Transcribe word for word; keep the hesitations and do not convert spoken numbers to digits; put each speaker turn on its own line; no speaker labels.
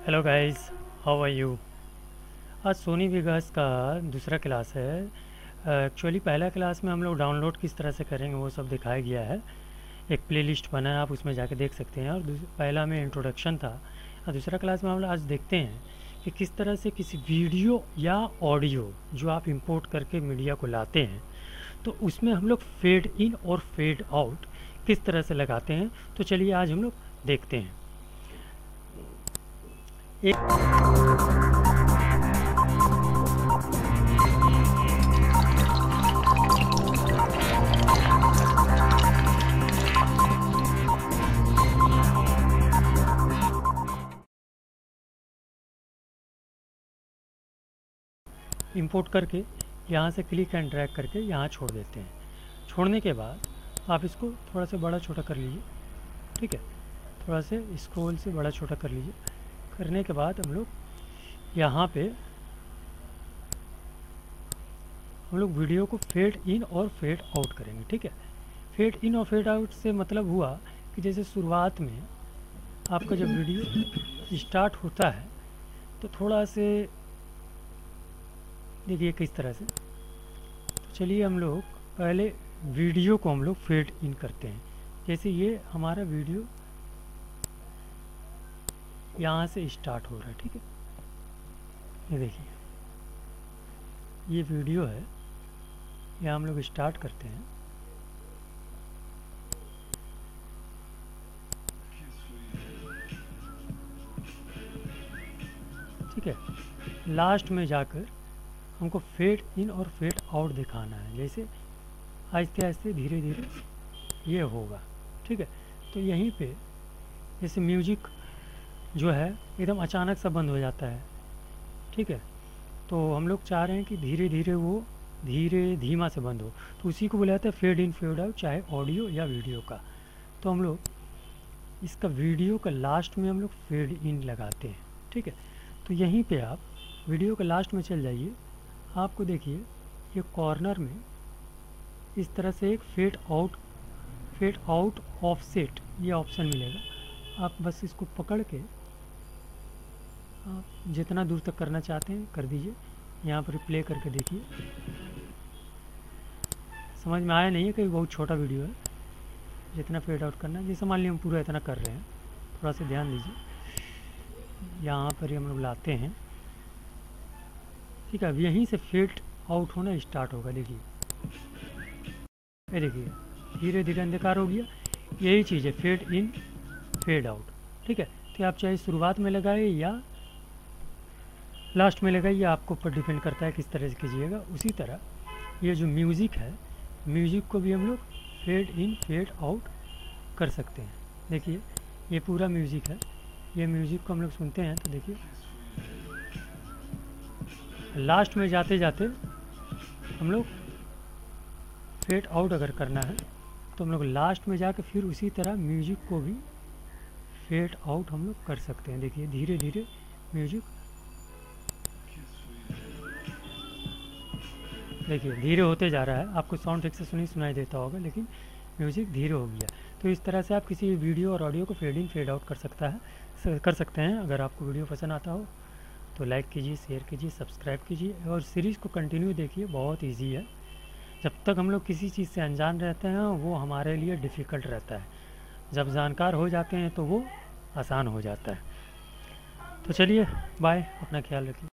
Hello guys, how are you. आज सोनी विकास का दूसरा क्लास है। एक्चुअली पहला क्लास में हम लोग डाउनलोड किस तरह से करेंगे वो सब दिखाया गया है। एक प्लेलिस्ट बना है, आप उसमें जाके देख सकते हैं। और दूस- पहला में इंट्रोडक्शन था और दूसरा क्लास में हम लोग आज देखते हैं कि किस तरह से किसी वीडियो या ऑडियो जो आप इंपोर्ट करके मीडिया को लाते हैं तो उसमें हम लोग फेड इन और फेड आउट किस तरह से लगाते हैं। तो चलिए आज हम लोग देखते हैं। एक इंपोर्ट करके यहाँ से क्लिक एंड ड्रैग करके यहाँ छोड़ देते हैं। छोड़ने के बाद आप इसको थोड़ा सा बड़ा छोटा कर लीजिए, ठीक है। थोड़ा से स्क्रॉल से बड़ा छोटा कर लीजिए। करने के बाद हम लोग यहाँ पे हम लोग वीडियो को फेड इन और फेड आउट करेंगे, ठीक है। फेड इन और फेड आउट से मतलब हुआ कि जैसे शुरुआत में आपका जब वीडियो स्टार्ट होता है तो थोड़ा से देखिए किस तरह से। तो चलिए हम लोग पहले वीडियो को हम लोग फेड इन करते हैं। जैसे ये हमारा वीडियो यहाँ से स्टार्ट हो रहा है, ठीक है। ये देखिए ये वीडियो है, यहाँ हम लोग स्टार्ट करते हैं। ठीक है, लास्ट में जाकर हमको फेड इन और फेड आउट दिखाना है। जैसे आहिस्ते आहिस्ते धीरे धीरे ये होगा, ठीक है। तो यहीं पे जैसे म्यूजिक जो है एकदम अचानक सा बंद हो जाता है, ठीक है। तो हम लोग चाह रहे हैं कि धीरे धीरे वो धीरे धीमा से बंद हो, तो उसी को बुलाते हैं फेड इन फेड आउट, चाहे ऑडियो या वीडियो का। तो हम लोग इसका वीडियो का लास्ट में हम लोग फेड इन लगाते हैं, ठीक है। तो यहीं पे आप वीडियो के लास्ट में चल जाइए, आपको देखिए ये कॉर्नर में इस तरह से एक fade out fade out offset ये ऑप्शन मिलेगा। आप बस इसको पकड़ के आप जितना दूर तक करना चाहते हैं कर दीजिए। यहाँ पर प्ले करके देखिए, समझ में आया नहीं है कि बहुत छोटा वीडियो है, जितना फेड आउट करना है। जैसे मान लीजिए हम पूरा इतना कर रहे हैं, थोड़ा सा ध्यान दीजिए। यहाँ पर ही हम लोग लाते हैं, ठीक है। अब यहीं से फेड आउट होना स्टार्ट होगा। देखिए ये देखिए धीरे धीरे अंधकार हो गया। यही चीज़ है फेड इन फेड आउट, ठीक है। तो आप चाहे शुरुआत में लगाए या लास्ट में लगाइए, आपको ऊपर डिपेंड करता है किस तरह से कीजिएगा। उसी तरह ये जो म्यूज़िक है, म्यूज़िक को भी हम लोग फेड इन फेड आउट कर सकते हैं। देखिए ये पूरा म्यूज़िक है, ये म्यूज़िक को हम लोग सुनते हैं। तो देखिए लास्ट में जाते जाते हम लोग फेड आउट अगर करना है तो हम लोग लास्ट में जाकर फिर उसी तरह म्यूजिक को भी फेड आउट हम लोग कर सकते हैं। देखिए धीरे धीरे म्यूजिक देखिए धीरे होते जा रहा है। आपको साउंड ठीक से सुनी सुनाई देता होगा, लेकिन म्यूजिक धीरे हो गया। तो इस तरह से आप किसी वीडियो और ऑडियो को फेड इन फेड आउट कर सकता है कर सकते हैं। अगर आपको वीडियो पसंद आता हो तो लाइक कीजिए, शेयर कीजिए, सब्सक्राइब कीजिए और सीरीज़ को कंटिन्यू देखिए। बहुत इजी है। जब तक हम लोग किसी चीज़ से अनजान रहते हैं वो हमारे लिए डिफ़िकल्ट रहता है, जब जानकार हो जाते हैं तो वो आसान हो जाता है। तो चलिए बाय, अपना ख्याल रखिए।